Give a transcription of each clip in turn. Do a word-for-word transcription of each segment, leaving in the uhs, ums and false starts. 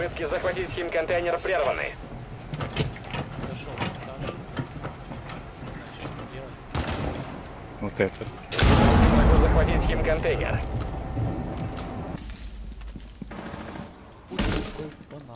Попытки захватить химконтейнер прерваны. Зашел, так. Не знаю, что с ним делать. Вот это. Могу захватить химконтейнер. Пусть такой банан.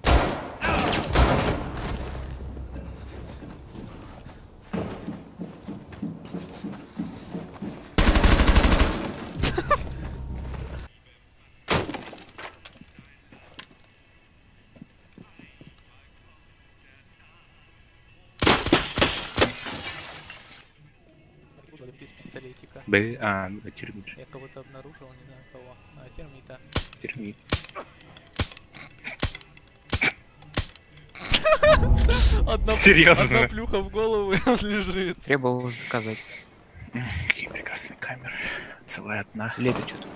Без пистолетика. Б, а, ну, термит. Я кого-то обнаружил, не знаю кого. А, термита. Термит. Одна, Серьезно? одна плюха в голову, и он лежит. Требовалось доказать. Какие прекрасные камеры. Целая одна. Лепит что-то.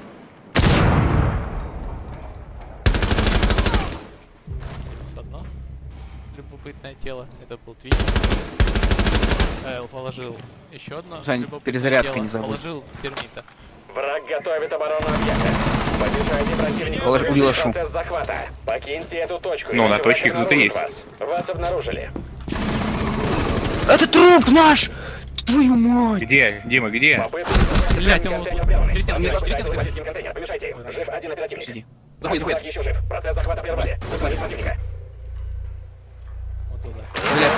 Минус одно. Любопытное тело. Это был твит. Эл положил еще одно. Сань, любопытное перезарядка тело. не забудь. Положил термита. Враг готовит оборону объекта. Помешайте противнику Положи, убила завершить шум. процесс захвата. Покиньте эту точку. Ну, на иначе точке враг кто-то обнаружит есть. Вас. Вас обнаружили. Это труп наш! Твою мать! Где? Дима, где? Попытка Блять, он... контейнер прерваны. Кристиан, Попытка Кристиан, захватить химконтейнер. Помешайте. Жив один оперативник. Сиди. Заходи, Враг заходи. еще жив. Процесс захвата прервали. Захватить противника. Вот туда.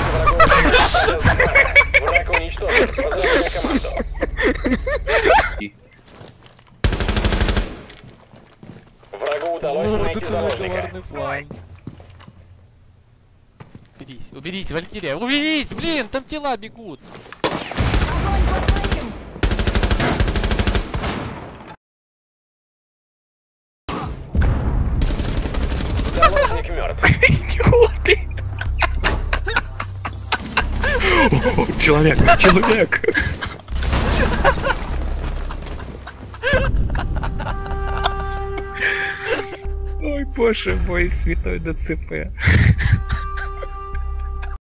Блядь. Враг уничтожен. Возвращаем команду. Врагу удалось Вот найти это заложника. коварный план. Уберись, уберись, Валькирия, уберись, блин, там тела бегут. Заложник мертв. Идиоты! О, человек, человек! Ой, боже мой, святой ДЦП.